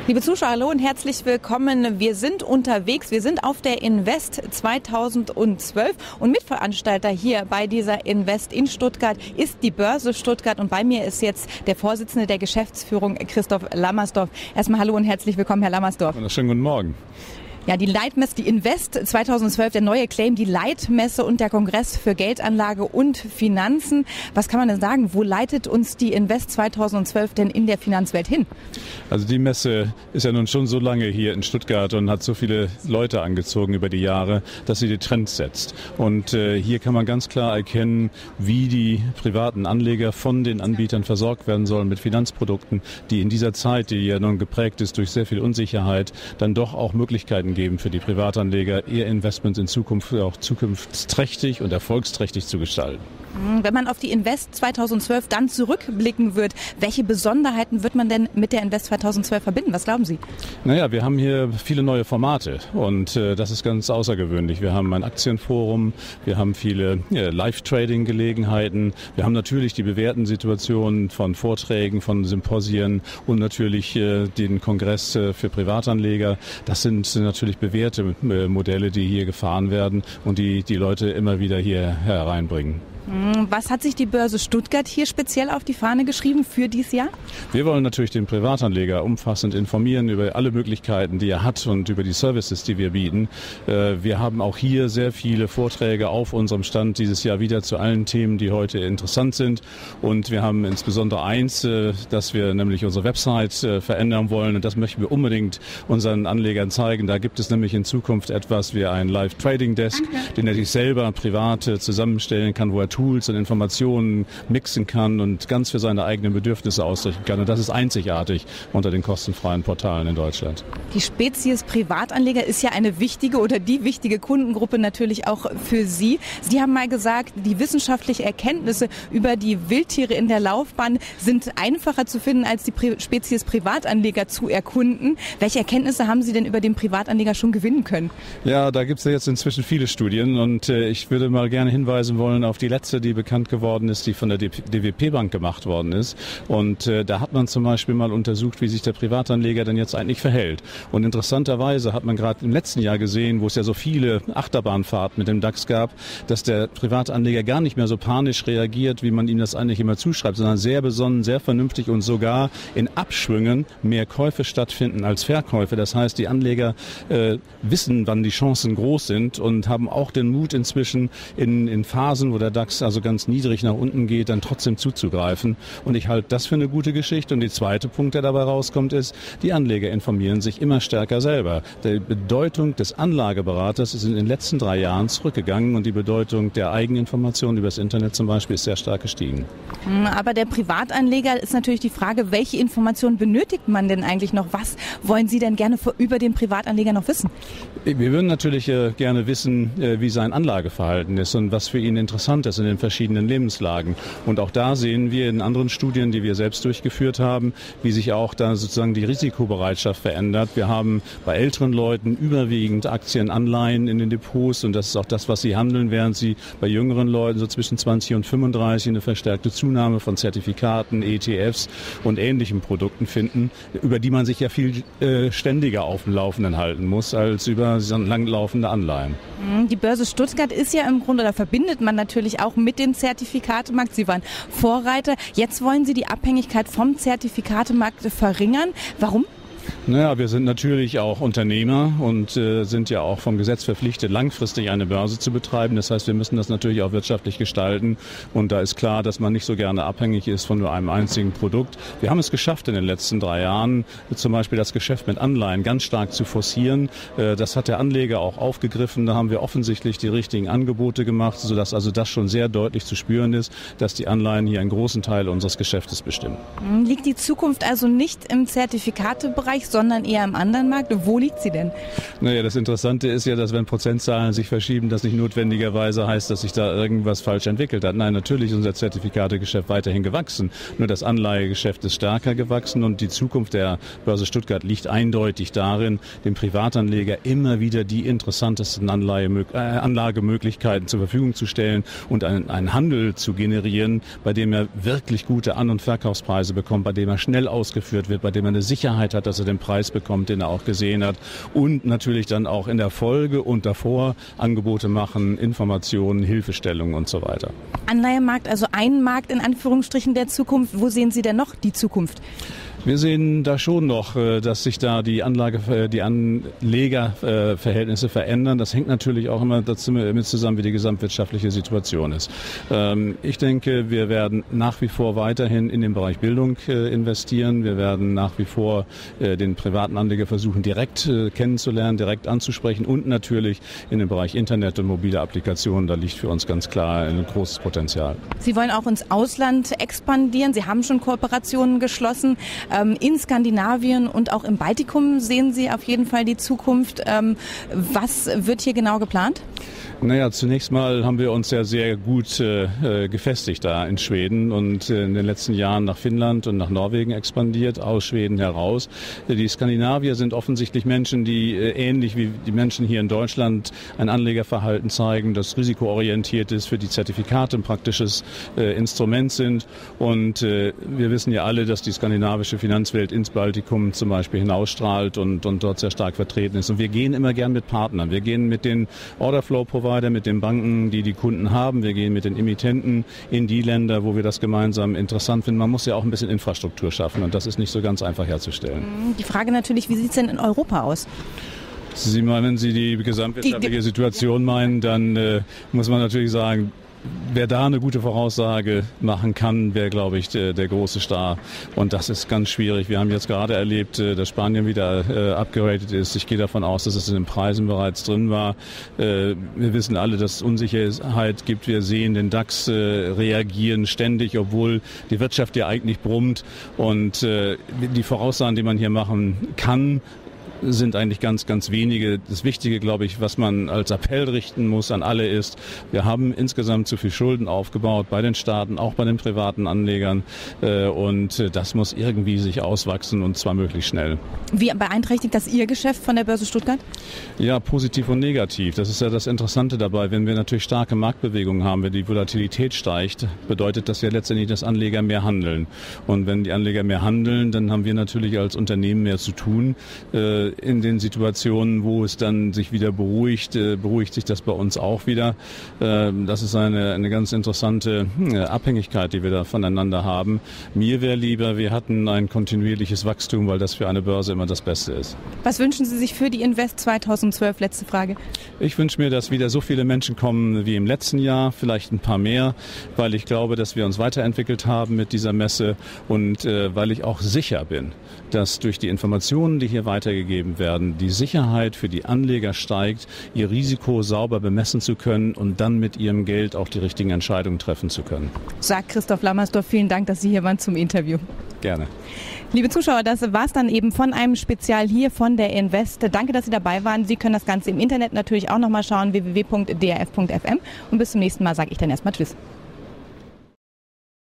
Liebe Zuschauer, hallo und herzlich willkommen. Wir sind unterwegs, wir sind auf der Invest 2012 und Mitveranstalter hier bei dieser Invest in Stuttgart ist die Börse Stuttgart und bei mir ist jetzt der Vorsitzende der Geschäftsführung, Christoph Lammersdorf. Erstmal hallo und herzlich willkommen, Herr Lammersdorf. Schönen guten Morgen. Ja, die Leitmesse, die Invest 2012, der neue Claim, die Leitmesse und der Kongress für Geldanlage und Finanzen. Was kann man denn sagen? Wo leitet uns die Invest 2012 denn in der Finanzwelt hin? Also die Messe ist ja nun schon so lange hier in Stuttgart und hat so viele Leute angezogen über die Jahre, dass sie die Trends setzt. Und hier kann man ganz klar erkennen, wie die privaten Anleger von den Anbietern versorgt werden sollen mit Finanzprodukten, die in dieser Zeit, die ja nun geprägt ist durch sehr viel Unsicherheit, dann doch auch Möglichkeiten geben für die Privatanleger, ihr Investment in Zukunft auch zukunftsträchtig und erfolgsträchtig zu gestalten. Wenn man auf die Invest 2012 dann zurückblicken wird, welche Besonderheiten wird man denn mit der Invest 2012 verbinden? Was glauben Sie? Naja, wir haben hier viele neue Formate und das ist ganz außergewöhnlich. Wir haben ein Aktienforum, wir haben viele Live-Trading-Gelegenheiten, wir haben natürlich die bewährten Situationen von Vorträgen, von Symposien und natürlich den Kongress für Privatanleger. Das sind natürlich bewährte Modelle, die hier gefahren werden und die Leute immer wieder hier hereinbringen. Was hat sich die Börse Stuttgart hier speziell auf die Fahne geschrieben für dieses Jahr? Wir wollen natürlich den Privatanleger umfassend informieren über alle Möglichkeiten, die er hat und über die Services, die wir bieten. Wir haben auch hier sehr viele Vorträge auf unserem Stand dieses Jahr wieder zu allen Themen, die heute interessant sind. Und wir haben insbesondere eins, dass wir nämlich unsere Website verändern wollen. Und das möchten wir unbedingt unseren Anlegern zeigen. Da gibt es nämlich in Zukunft etwas wie ein Live-Trading-Desk, den er sich selber privat zusammenstellen kann, wo er Tools und Informationen mixen kann und ganz für seine eigenen Bedürfnisse ausrichten kann. Und das ist einzigartig unter den kostenfreien Portalen in Deutschland. Die Spezies Privatanleger ist ja eine wichtige oder die wichtige Kundengruppe natürlich auch für Sie. Sie haben mal gesagt, die wissenschaftlichen Erkenntnisse über die Wildtiere in der Laufbahn sind einfacher zu finden, als die Spezies Privatanleger zu erkunden. Welche Erkenntnisse haben Sie denn über den Privatanleger schon gewinnen können? Ja, da gibt es ja jetzt inzwischen viele Studien und ich würde mal gerne hinweisen wollen auf die letzte, die bekannt geworden ist, die von der DWP Bank gemacht worden ist. Und da hat man zum Beispiel mal untersucht, wie sich der Privatanleger denn jetzt eigentlich verhält. Und interessanterweise hat man gerade im letzten Jahr gesehen, wo es ja so viele Achterbahnfahrten mit dem DAX gab, dass der Privatanleger gar nicht mehr so panisch reagiert, wie man ihm das eigentlich immer zuschreibt, sondern sehr besonnen, sehr vernünftig und sogar in Abschwüngen mehr Käufe stattfinden als Verkäufe. Das heißt, die Anleger wissen, wann die Chancen groß sind und haben auch den Mut inzwischen in Phasen, wo der DAX also ganz niedrig nach unten geht, dann trotzdem zuzugreifen. Und ich halte das für eine gute Geschichte. Und der zweite Punkt, der dabei rauskommt, ist, die Anleger informieren sich immer stärker selber. Die Bedeutung des Anlageberaters ist in den letzten 3 Jahren zurückgegangen und die Bedeutung der Eigeninformation über das Internet zum Beispiel ist sehr stark gestiegen. Aber der Privatanleger ist natürlich die Frage, welche Informationen benötigt man denn eigentlich noch? Was wollen Sie denn gerne über den Privatanleger noch wissen? Wir würden natürlich gerne wissen, wie sein Anlageverhalten ist und was für ihn interessant ist in den verschiedenen Lebenslagen. Und auch da sehen wir in anderen Studien, die wir selbst durchgeführt haben, wie sich auch da sozusagen die Risikobereitschaft verändert. Wir haben bei älteren Leuten überwiegend Aktien, Anleihen in den Depots und das ist auch das, was sie handeln, während sie bei jüngeren Leuten so zwischen 20 und 35 eine verstärkte Zunahme von Zertifikaten, ETFs und ähnlichen Produkten finden, über die man sich ja viel ständiger auf dem Laufenden halten muss, als über langlaufende Anleihen. Die Börse Stuttgart ist ja im Grunde, oder verbindet man natürlich auch mit dem Zertifikatemarkt. Sie waren Vorreiter. Jetzt wollen Sie die Abhängigkeit vom Zertifikatemarkt verringern. Warum? Naja, wir sind natürlich auch Unternehmer und sind ja auch vom Gesetz verpflichtet, langfristig eine Börse zu betreiben. Das heißt, wir müssen das natürlich auch wirtschaftlich gestalten. Und da ist klar, dass man nicht so gerne abhängig ist von nur einem einzigen Produkt. Wir haben es geschafft in den letzten 3 Jahren, zum Beispiel das Geschäft mit Anleihen ganz stark zu forcieren. Das hat der Anleger auch aufgegriffen. Da haben wir offensichtlich die richtigen Angebote gemacht, sodass also das schon sehr deutlich zu spüren ist, dass die Anleihen hier einen großen Teil unseres Geschäftes bestimmen. Liegt die Zukunft also nicht im Zertifikatebereich, sondern eher im anderen Markt? Wo liegt sie denn? Naja, das Interessante ist ja, dass wenn Prozentzahlen sich verschieben, das nicht notwendigerweise heißt, dass sich da irgendwas falsch entwickelt hat. Nein, natürlich ist unser Zertifikategeschäft weiterhin gewachsen. Nur das Anleihegeschäft ist stärker gewachsen und die Zukunft der Börse Stuttgart liegt eindeutig darin, dem Privatanleger immer wieder die interessantesten Anlagemöglichkeiten zur Verfügung zu stellen und einen Handel zu generieren, bei dem er wirklich gute An- und Verkaufspreise bekommt, bei dem er schnell ausgeführt wird, bei dem er eine Sicherheit hat, dass er er den Preis bekommt, den er auch gesehen hat. Und natürlich dann auch in der Folge und davor Angebote machen, Informationen, Hilfestellungen und so weiter. Anleihemarkt, also ein Markt in Anführungsstrichen der Zukunft. Wo sehen Sie denn noch die Zukunft? Wir sehen da schon noch, dass sich da die Anlegerverhältnisse verändern. Das hängt natürlich auch immer dazu mit zusammen, wie die gesamtwirtschaftliche Situation ist. Ich denke, wir werden nach wie vor weiterhin in den Bereich Bildung investieren. Wir werden nach wie vor den privaten Anleger versuchen, direkt kennenzulernen, direkt anzusprechen und natürlich in den Bereich Internet und mobile Applikationen. Da liegt für uns ganz klar ein großes Potenzial. Sie wollen auch ins Ausland expandieren. Sie haben schon Kooperationen geschlossen. In Skandinavien und auch im Baltikum sehen Sie auf jeden Fall die Zukunft. Was wird hier genau geplant? Naja, zunächst mal haben wir uns ja sehr gut gefestigt da in Schweden und in den letzten Jahren nach Finnland und nach Norwegen expandiert, aus Schweden heraus. Die Skandinavier sind offensichtlich Menschen, die ähnlich wie die Menschen hier in Deutschland ein Anlegerverhalten zeigen, das risikoorientiert ist, für die Zertifikate ein praktisches Instrument sind. Und wir wissen ja alle, dass die skandinavische Finanzwelt ins Baltikum zum Beispiel hinausstrahlt und dort sehr stark vertreten ist. Und wir gehen immer gern mit Partnern. Wir gehen mit den Orderflow-Providern, mit den Banken, die Kunden haben. Wir gehen mit den Emittenten in die Länder, wo wir das gemeinsam interessant finden. Man muss ja auch ein bisschen Infrastruktur schaffen und das ist nicht so ganz einfach herzustellen. Die Frage natürlich, wie sieht es denn in Europa aus? Sie meinen, wenn Sie die gesamtwirtschaftliche Situation meinen, dann muss man natürlich sagen, wer da eine gute Voraussage machen kann, wäre, glaube ich, der große Star. Und das ist ganz schwierig. Wir haben jetzt gerade erlebt, dass Spanien wieder upgraded ist. Ich gehe davon aus, dass es in den Preisen bereits drin war. Wir wissen alle, dass es Unsicherheit gibt. Wir sehen den DAX reagieren ständig, obwohl die Wirtschaft ja eigentlich brummt. Und die Voraussagen, die man hier machen kann, sind eigentlich ganz, ganz wenige. Das Wichtige, glaube ich, was man als Appell richten muss an alle ist, wir haben insgesamt zu viel Schulden aufgebaut bei den Staaten, auch bei den privaten Anlegern. Und das muss irgendwie sich auswachsen und zwar möglichst schnell. Wie beeinträchtigt das Ihr Geschäft von der Börse Stuttgart? Ja, positiv und negativ. Das ist ja das Interessante dabei. Wenn wir natürlich starke Marktbewegungen haben, wenn die Volatilität steigt, bedeutet das ja letztendlich, dass Anleger mehr handeln. Und wenn die Anleger mehr handeln, dann haben wir natürlich als Unternehmen mehr zu tun. In den Situationen, wo es dann sich wieder beruhigt sich das bei uns auch wieder. Das ist eine ganz interessante Abhängigkeit, die wir da voneinander haben. Mir wäre lieber, wir hatten ein kontinuierliches Wachstum, weil das für eine Börse immer das Beste ist. Was wünschen Sie sich für die Invest 2012? Letzte Frage. Ich wünsche mir, dass wieder so viele Menschen kommen wie im letzten Jahr, vielleicht ein paar mehr, weil ich glaube, dass wir uns weiterentwickelt haben mit dieser Messe und weil ich auch sicher bin, dass durch die Informationen, die hier weitergegeben werden, die Sicherheit für die Anleger steigt, ihr Risiko sauber bemessen zu können und dann mit ihrem Geld auch die richtigen Entscheidungen treffen zu können. Sagt Christoph Lammersdorf, vielen Dank, dass Sie hier waren zum Interview. Gerne. Liebe Zuschauer, das war es dann eben von einem Spezial hier von der Invest. Danke, dass Sie dabei waren. Sie können das Ganze im Internet natürlich auch nochmal schauen, www.drf.fm. Und bis zum nächsten Mal sage ich dann erstmal Tschüss.